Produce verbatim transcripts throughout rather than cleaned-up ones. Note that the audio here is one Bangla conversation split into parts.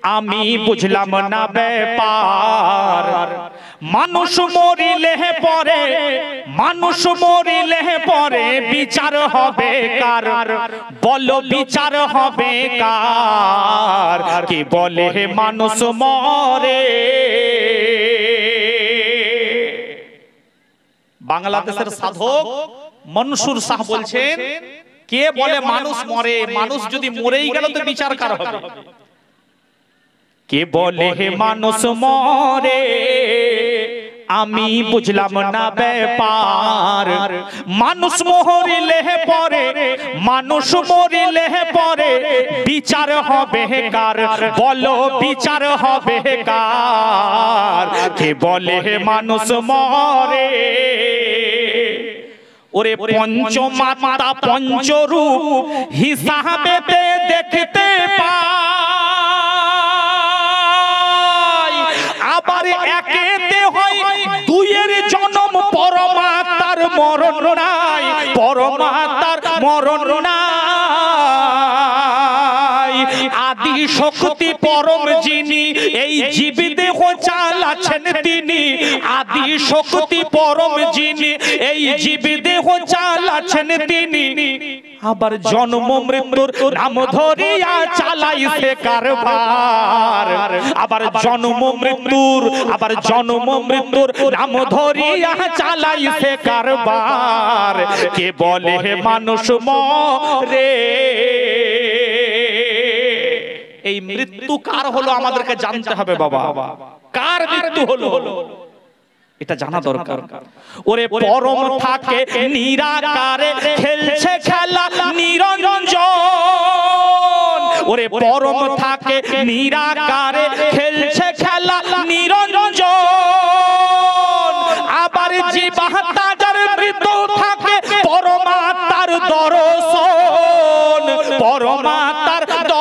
আমি বুঝলাম না ব্যাপার মানুষ মরিলে পরে মানুষ মরিলে পরে বিচার হবে কার বলো বিচার হবে কার কি বলে মানুষ মরে বাংলাদেশের সাধক মনসুর শাহ বলছেন কে বলে মানুষ মরে মানুষ যদি মরেই গেল তো বিচার কার হবে কে বলে মানুষ মরে আমি বুঝলাম না ব্যাপার মানুষ মরিলে পরে মানুষ মরিলে পরে বিচার হবে কার বলো বিচার হবে কার কে বলে মানুষ মরে ওরে পঞ্চমাতা পঞ্চরূপ হিসাবেতে দেখতে পাই আবার একেতে হয় দুইয়ের জন্ম পরমাত্মার মরণ নাই পরমাত্মার মরণ নাই আদি শক্তি পরম যিনি এই জীব দেহ চালাচ্ছেন তিনি আদি শক্তি পরম যিনি এই জীব দেহ চালাচ্ছেন তিনি আবার জন্ম মৃত্যুর নাম ধরিয়া চালাইছে কারবার আবার জন্ম মৃত্যুর আবার জন্ম মৃত্যুর নাম ধরিয়া চালাইছে কারবার কে বলে মানুষ মরে এই মৃত্যু কার হলো আমাদেরকে জানতে হবে বাবা কার মৃত্যু হলো এটা জানা দরকার ওরে পরম থাকে নিরাকারে খেলছে খেলা নিরঞ্জন ওরে পরম থাকে নিরাকারে খেলছে খেলা নিরঞ্জন আবার জীবাত্মা যার মৃত থাকে পরমাত্মার দর্শন পরমাত্মার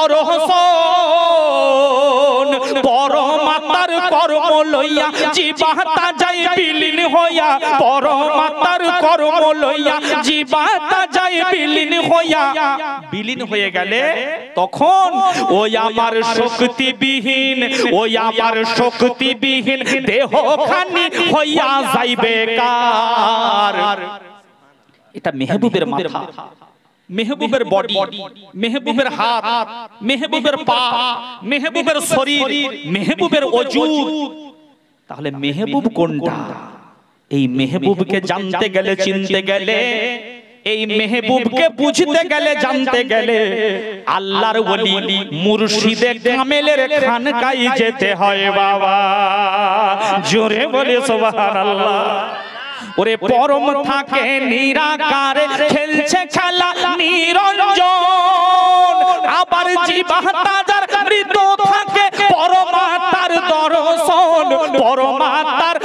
দর্শন পরমাত্মার কর্ম লইয়া জীবাত্মা যায় বিলীন হইয়া পরমাত্মার কর্ম লইয়া জীবাত্মা যায় বিলীন হইয়া বিলীন হয়ে গেলে তখন ওই আমার শক্তিবিহীন ওই আমার শক্তিবিহীন দেহখানি হইয়া যাইবে কার এটা মেহবুবের মাথা মেহবুবের বডি মেহবুবের হাত মেহবুবের পা মেহবুবের শরীর মেহবুবের ওজুদ তাহলে মেহবুব কোনটা এই মেহবুবকে জানতে গেলে চিনতে গেলে এই মেহবুবকে বুঝতে গেলে জানতে গেলে আল্লাহর ওলি মুর্শিদে কামেলের খানকায় যেতে হয় বাবা জোরে বলে সুবহানাল্লাহ ওরে পরম থাকে নিরাকারে খেলছে খেলা নিরঞ্জন আবার জীবাত্মা যার মৃত থাকে পরমাত্মার দর্শন পরমাত্মার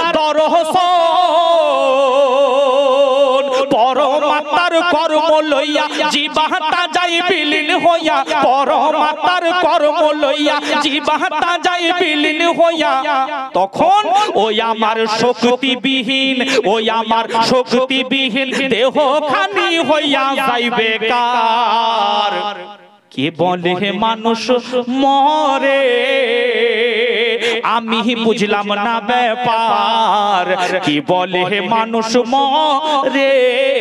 দর্শন পরমাত্মার কর্ম লইয়া জীবাত্মা যায় বিলীন হইয়া পরমাত্মার কর্ম লইয়া জীবাত্মা যায় বিলীন হইয়া তখন ওই আমার শক্তিবিহীন ওই আমার শক্তিবিহীন দেহখানি হইয়া যাইবে কার কে বলে মানুষ মরে আমি বুঝলাম না ব্যাপার কি বলে মানুষ মরে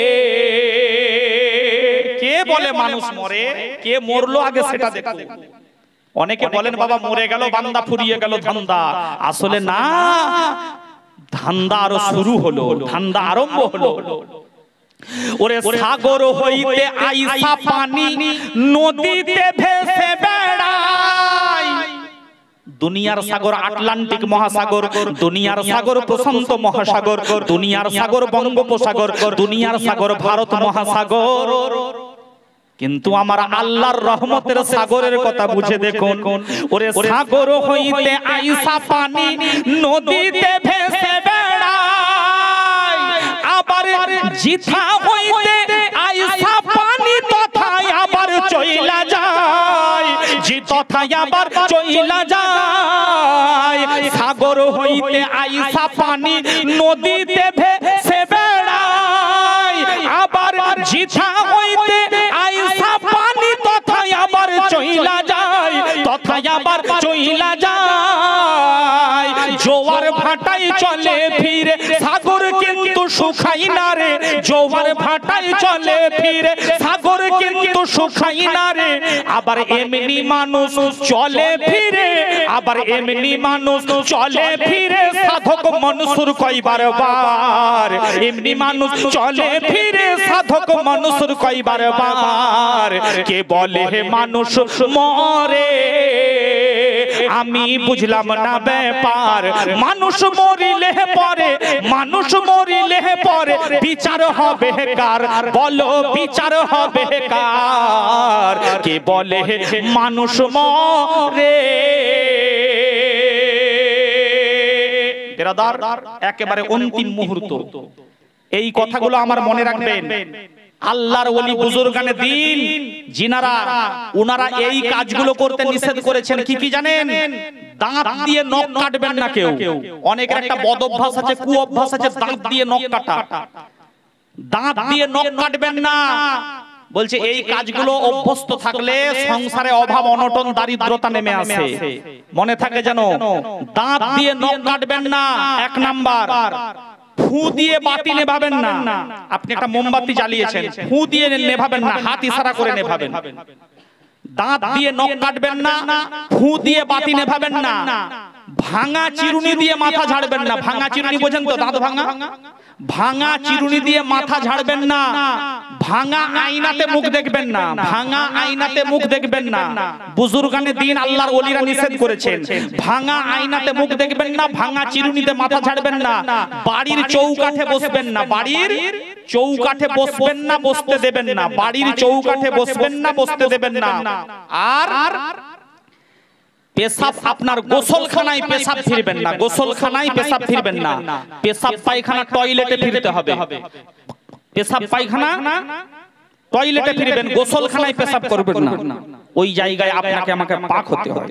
কে বলে মানুষ মরে কে মরলো আগে সেটা দেখো অনেকে বলেন বাবা মরে গেল বান্দা ফুরিয়ে গেল ধান্দা আসলে না ধান্দা আরো শুরু হলো ধান্দা আরম্ভ হলো ওরে সাগর হইতে আইসা পানি নদীতে ভেসে বেড়ায় দুনিয়ার সাগর আটলান্টিক মহাসাগর দুনিয়ার সাগর প্রশান্ত মহাসাগর দুনিয়ার সাগর বঙ্গোপসাগর দুনিয়ার সাগর ভারত মহাসাগর কিন্তু আমার আল্লাহর রহমতের সাগরের কথা বুঝে দেখুন ওরে সাগর হইতে আইসা পানি নদীতে ভেসে বেড়ায় আবার জিথা হইতে আইসা পানি তথায় আবার চইলা যায় জি তথায় আবার চইলা যায় সাগর হইতে আইসা পানি নদীতে ভেসে বেড়ায় আবার জিথা হইতে আইসা পানি তথায় আবার চইলা যায় কথায় আবার চইলা যায় জোয়ার ভাটাই চলে ফিরে সাগর কিন্তু শুকাই না রে জোয়ার ভাটাই চলে ফিরে সাগর কিন্তু শুকাই না রে আবার এমনি মানুষ চলে ফিরে আবার এমনি মানুষ চলে ফিরে সাধক মনসুর কয়বার বার এমনি মানুষ চলে ফিরে সাধক মনসুর কয়বার বার কে বলে হে মানুষ মরে আমি বুঝলাম না ব্যাপার মানুষ মরিলে পরে মানুষ মরিলে পরে বিচার হবে কার বলো বিচার হবে কার কে বলে মানুষ মরে বেরাদার একেবারে অন্তিম মুহূর্ত এই কথাগুলো আমার মনে রাখবেন আল্লাহর ওলি বুজুর্গানে দিন জিনারা উনারা এই কাজগুলো করতে নিষেধ করেছেন কি কি জানেন দাঁত দিয়ে নখ কাটবেন না কেউ অনেকের একটা বদ অভ্যাস আছে কু অভ্যাস আছে দাঁত দিয়ে নখ কাটা দাঁত দিয়ে নখ কাটবেন না বলছে এই কাজগুলো অভ্যস্ত থাকলে সংসারে অভাব অনটন দারিদ্রতা নেমে আসে মনে থাকে যেন দাঁত দিয়ে নখ কাটবেন না এক নাম্বার ফু দিয়ে বাতি নেভাবেন না আপনি একটা মোমবাতি জ্বালিয়েছেন ফু দিয়ে নেভাবেন না হাত ইশারা করে নেভাবেন দাঁত দিয়ে নখ কাটবেন না ফু দিয়ে বাতি নেভাবেন না ভাঙা চিরুনি দিয়ে মাথা ঝাড়বেন না ভাঙা চিরুনি বোঝেন তো দাঁত ভাঙা ভাঙা চিরুনি দিয়ে মাথা ঝাড়বেন না ভাঙা আয়নাতে মুখ দেখবেন না ভাঙা আয়নাতে মুখ দেখবেন না বুজুর্গানে দিন আল্লাহর ওলিরা নিষেধ করেছেন ভাঙা আয়নাতে মুখ দেখবেন না ভাঙা চিরুনিতে মাথা ঝাড়বেন না বাড়ির চৌকাঠে বসবেন না বাড়ির চৌকাঠে বসবেন না বসতে দেবেন না বাড়ির চৌকাঠে বসবেন না বসতে দেবেন না আর পেশাব আপনার গোসলখানায় পেশাব ফিরবেন না গোসলখানায় পেশাব ফিরবেন না পেশাব পায়খানা টয়লেটে ফিরতে হবে পেশাব পায়খানা টয়লেটে ফিরবেন গোসলখানায় পেশাব করবেন না ওই জায়গায় আপনাকে আমাকে পাক হতে হবে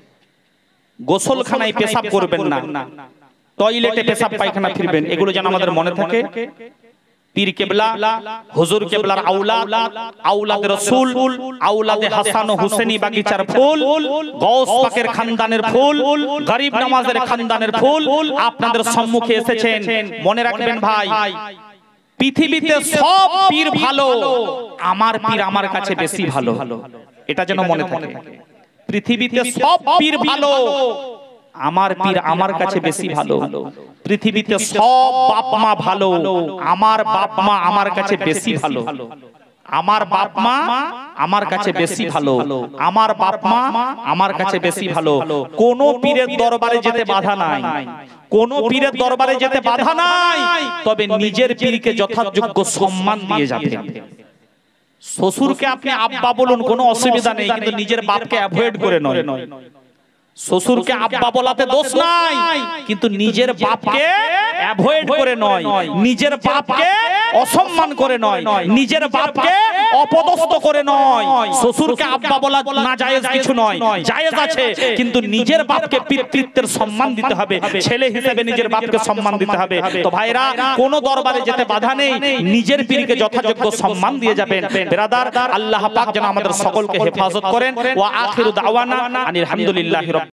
গোসলখানায় পেশাব করবেন না টয়লেটে পেশাব পায়খানা ফিরবেন এগুলো যেন আমাদের মনে থাকে পীর কেবলা হুজুর কেবলার আওলাদ আওলাদ রাসূল আওলাদে হাসান ও হুসেনি বাগিচার ফুল গৌস পাকের খানদানের ফুল গরিব নওয়াজের খানদানের ফুল আপনাদের সম্মুখে এসেছেন মনে রাখবেন ভাই পৃথিবীতে সব পীর ভালো আমার পীর আমার কাছে বেশি ভালো এটা যেন মনে থাকে পৃথিবীতে সব পীর ভালো আমার পীর আমার কাছে বেশি ভালো পৃথিবীতে সব বাপ মা ভালো আমার বাপ মা আমার কাছে বেশি ভালো আমার বাপ মা আমার কাছে বেশি ভালো আমার বাপ মা আমার কাছে বেশি ভালো কোন পীরের দরবারে যেতে বাধা নাই কোন পীরের দরবারে যেতে বাধা নাই তবে নিজের পীরকে যথাযোগ্য সম্মান দিয়ে যাবেন শ্বশুরকে আপনি আব্বা বলুন কোনো অসুবিধা নেই কিন্তু নিজের বাপকে অ্যাভয়েড করে নয় শ্বশুরকে আব্বা বলাতে দোষ নাই কিন্তু নিজের বাপকে অ্যাভয়েড করে নয় নিজের বাপকে অসম্মান করে নয় নিজের বাপকে অপদস্থ করে নয় শ্বশুরকে আব্বা বলা না জায়েজ কিছু নয় জায়েজ আছে কিন্তু নিজের বাপকে পিতৃত্বের সম্মান দিতে হবে ছেলে হিসেবে নিজের বাপকে সম্মান দিতে হবে তো ভাইরা কোন দরবারে যেতে বাধা নেই নিজের পীরকে যথাযোগ্য সম্মান দিয়ে যাবেন ব্রাদার আল্লাহ পাক যেন আমাদের সকলকে হেফাজত করেন ওয়া আখিরু দাওয়ানা আনিল হামদুলিল্লাহি